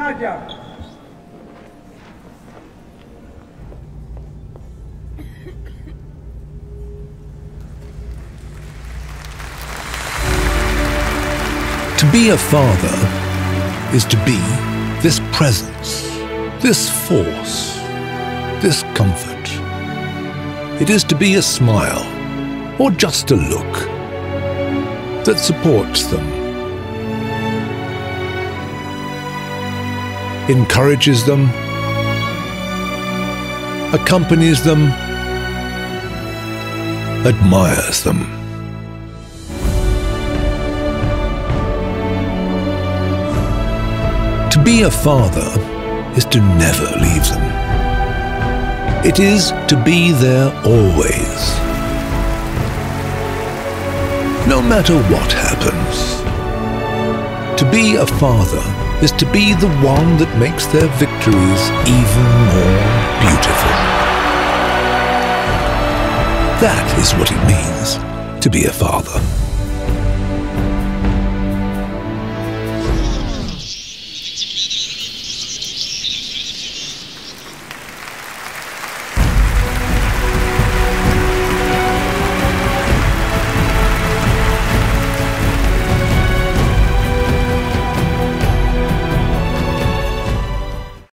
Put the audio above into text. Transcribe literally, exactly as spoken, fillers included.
Nadja. To be a father is to be this presence, this force, this comfort. It is to be a smile, or just a look, that supports them, encourages them, accompanies them, admires them. To be a father is to never leave them. It is to be there always. No matter what happens. To be a father is to be the one that makes their victories even more beautiful. That is what it means to be a father.